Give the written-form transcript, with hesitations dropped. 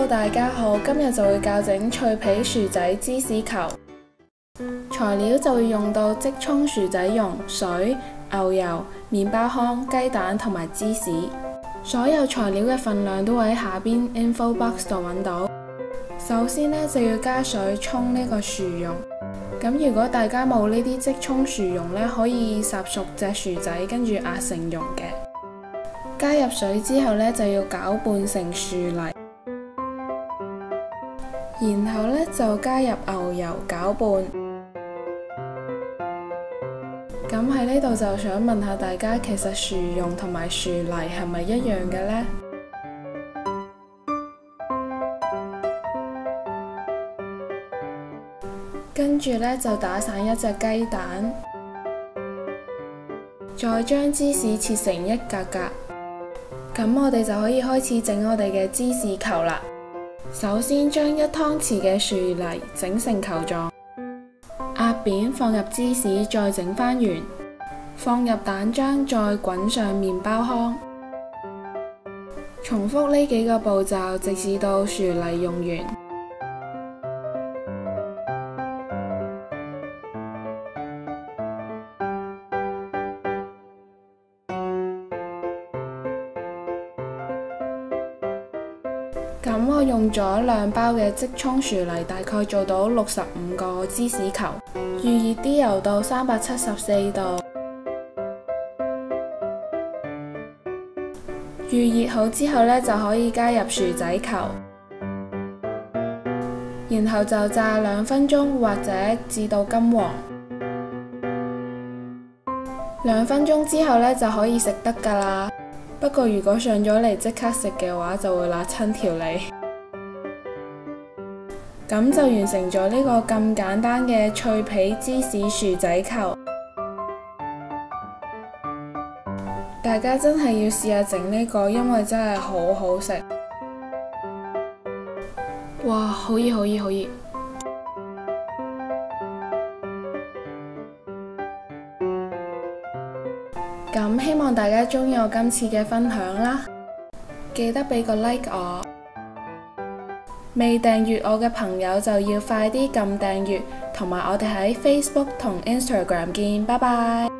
Hello， 大家好，今日就會教整脆皮薯仔芝士球。材料就會用到即沖薯仔蓉、水、牛油、麵包糠、雞蛋同埋芝士。所有材料嘅份量都會喺下邊 info box 度揾到。首先呢，就要加水沖呢個薯蓉。咁如果大家冇呢啲即沖薯蓉呢，可以烚熟隻薯仔，跟住壓成蓉嘅。加入水之後呢，就要攪拌成薯泥，然後呢，就加入牛油攪拌。咁喺呢度就想問下大家，其實薯蓉同埋薯泥係咪一樣嘅呢？跟住呢，就打散一隻雞蛋，再將芝士切成一格格。咁我哋就可以開始整我哋嘅芝士球啦。首先將1湯匙嘅薯泥整成球狀，壓扁放入芝士，再整返圓，放入蛋漿，再滾上麵包糠。重複呢幾個步驟，直至到薯泥用完。咁我用咗2包嘅即沖薯泥，大概做到65個芝士球。預熱啲油到374度。預熱好之後呢，就可以加入薯仔球，然後就炸2分鐘或者至到金黃。2分鐘之後呢，就可以食得㗎啦。不過如果上咗嚟即刻食嘅話，就會辣親條脷。咁就完成咗呢個咁簡單嘅脆皮芝士薯仔球。大家真係要試下整呢個，因為真係好好食。哇，好熱好熱好熱！咁希望大家鍾意我今次嘅分享啦，記得俾個 like 我。未訂閱我嘅朋友就要快啲撳訂閱，同埋我哋喺 Facebook 同 Instagram 見，拜拜。